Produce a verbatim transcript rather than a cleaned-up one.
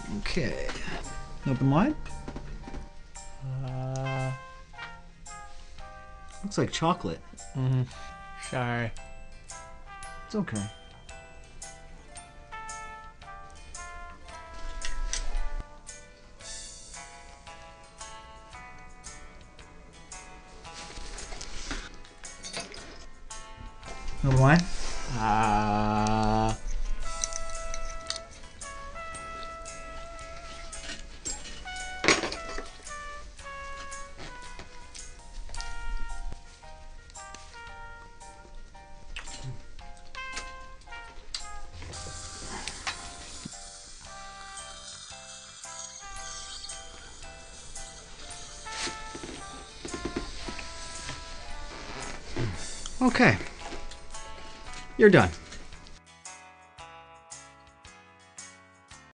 Okay. Open wide. Uh, Looks like chocolate. mm-hmm. Sorry. It's okay. Open wide. Uh, Okay. You're done.